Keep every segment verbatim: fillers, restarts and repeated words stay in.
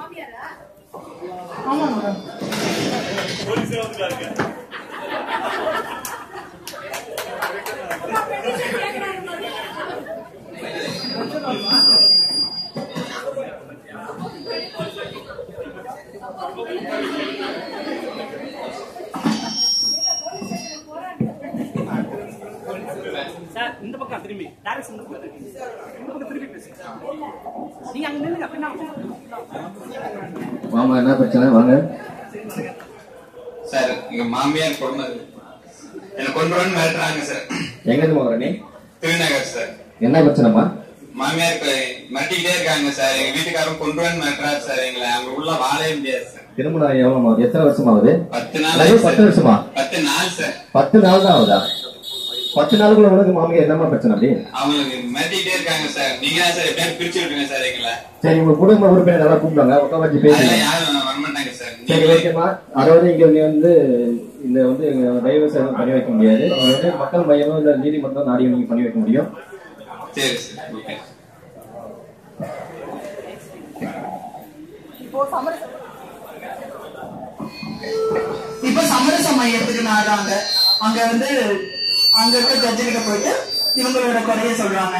ஆமா madam. Sir இந்த பக்கம் திரும்பி டைரக்ட் இந்த பக்கம் இந்த பக்கம் திரும்பி பேசுங்க. நீங்க அங்க நில்லுங்க அப்படினா. மாமா என்ன பிரச்சனை வாங்க. சார் எங்க மாமியார் கொடுமை என்ன கொண்டுறன்னு மிரட்டுறாங்க சார். எங்க இருந்து வர நீ? திருநகர் சார். என்ன பிரச்சனைமா? மாமியாருக்கு மிரட்டிக்கிட்டே இருக்காங்க சார். எங்க வீட்டுக்காரரும் கொண்டுறன்னு மிரட்டுறாரு சார். எங்களை அங்க உள்ள வாழவே முடியாது சார். திருமணம் எவ்வளவு எத்தனை வருஷம் ஆகுது? பத்து நாள். பத்து வருஷமா? பத்து நாள் சார். பத்து நாள் தான் ஆகுதா? பத்து நாளுக்குள்ள உனக்கு மாமியார் என்னமா பிரச்சனை? அப்படி அவங்களுக்கு மிரட்டிக்கிட்டே இருக்காங்க சார். நீங்க சார் எப்படியாவது பிரிச்சு விட்டுருங்க சார் எங்களை. சரி, உங்க குடும்ப உறுப்பினர் நல்லா கூப்பிடுவாங்க, உட்கார வச்சு பேசுங்க. யாரும் வரமாட்டாங்க சார். சரி ஓகேமா. அதாவது இங்க வந்து இந்த வந்து டைவர்ஸ் எதுவும் பண்ணி வைக்க முடியாது. நீங்க வந்து மக்கள் மையமோ இல்ல நீதிமன்றம் நாடி நீங்க பண்ணி வைக்க முடியும். சரி சார். ஓகே. இப்ப சமரச மையத்துக்கு நாடுறாங்க. அங்க வந்து அங்க இருக்க ஜட்ஜிகிட்ட போயிட்டு இவங்களோட குறைய சொல்றாங்க.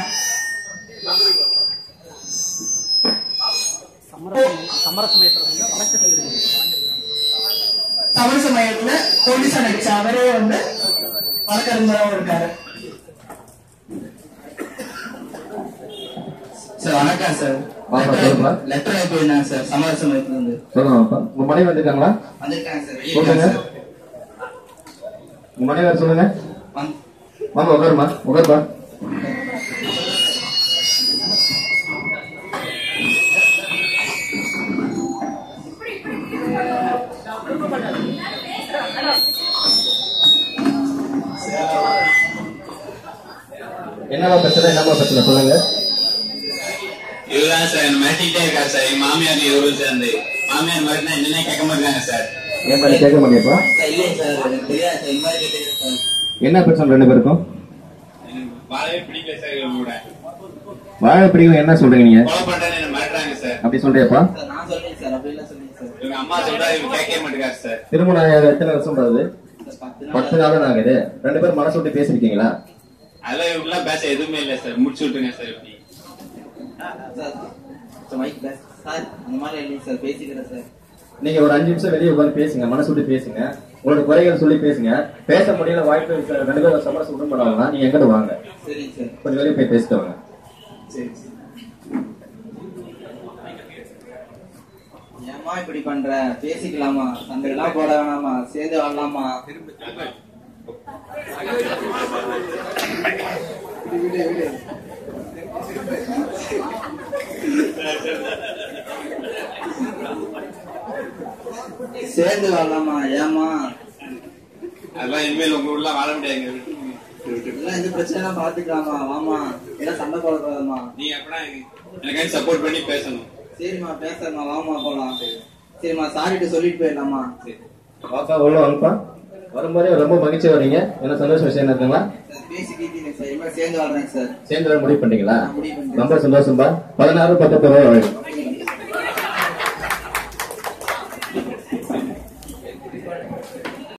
சமரச மையத்துல போலீஸா நடிச்ச அவரே வந்து வழக்கறிஞராகவும் இருக்காரு. சார் வணக்கம் சார். லெட்டர் அனுப்பியிருந்தாங்க சார் சமரச மையத்துல இருந்து. சொல்லுங்க. உங்க மனைவி வந்திருக்காங்களா? வந்திருக்காங்க சார். சொல்லுங்க. உங்க மனைவி சொல்லுங்க. வாங்க உட்காருமா. உட்காருப்பா. என்னவா பிரச்சனை? என்னவா பிரச்சனை சொல்லுங்க. இதுதான் சார் என்ன மிரட்டிக்கிட்டே இருக்காரு சார். எங்க மாமியார் இவரு சேர்ந்து மாமியார் மிரட்டினா என்னன்னே கேட்க மாட்டாங்க சார். ஏன் மாதிரி கேட்க மாட்டேப்பா? இல்லையே சார், எனக்கு தெரியாது சார். இந்த மாதிரி கேட்டீங்க சார். என்ன பிரச்சனை ரெண்டு பேருக்கும்? வாழவே பிடிக்கல சார். இவங்க கூட வாழ பிடிக்கும். என்ன சொல்றீங்க நீங்க? ஃபாலோ பண்றேன்னு என்ன மிரட்டுறாங்க சார். அப்படி சொல்றியாப்பா? நான் சொல்றேன் சார். அப்படி எல்லாம் சொல்லுங்க சார். இவங்க அம்மா சொல்றா இவங்க கேட்க மாட்டேங்காரு சார். திருமணம் எத்தனை வருஷம் ஆகுது? பத்து நாள் தான் ஆகுது. ரெண்டு பேரும் மனசு விட்டு பேசிருக்கீங்களா? அதெல்லாம் இவங்க பேச எதுவுமே இல்லை சார். முடிச்சு விட்டுருங்க சார். எப்படி சார் அந்த மாதிரி இல்லைங்க சார். பேசிக்கிறேன் சார். நீங்க ஒரு அஞ்சு நிமிஷம் வெளியே உட்காந்து பேசுங்க. மனசு விட்டு பேசுங்க. உங்களோட குறைகள் சொல்லி பேசுங்க. பேச முடியல வாய்ப்பு ரெண்டு பேரும் சமரசம் விட மாட்டாங்கன்னா நீங்க எங்கிட்ட வாங்க. சரிங்க சார். கொஞ்சம் வெளியே போய் பேசிட்டு வாங்க. சரி சார். ஏமா இப்படி பண்ற? பேசிக்கலாமா? சண்டை எல்லாம் போட வேணாமா? சேர்ந்து வாழலாமா? சேர்ந்து வாழலாமா? ஏமா அதெல்லாம் இனிமேல் உங்க உள்ள வாழ முடியாதுங்க. எல்லாம் இந்த பிரச்சனை எல்லாம் பாத்துக்கலாமா? வாமா. எல்லாம் சண்டை போடக்கூடாதுமா. நீங்க அப்படின்னா எனக்கு சப்போர்ட் பண்ணி பேசணும். சரிம்மா பேசறமா. வாமா போலாம். சரிம்மா சாரிட்டு சொல்லிட்டு போயிடலாமா? சரி பாப்பா உள்ள வாங்கப்பா. வரும்போதே ரொம்ப மகிழ்ச்சி வரீங்க. என்ன சந்தோஷ விஷயம் இருக்குங்களா? பேசிக்கிட்டீங்க சார். இனிமேல் சேர்ந்து வாழ்றேங்க சார். சேர்ந்து முடிவு பண்ணீங்களா? முடிவு பண்ணி ரொம்ப சந்தோஷம்பா. பதினாறு பத்தொன்பது ரூபாய்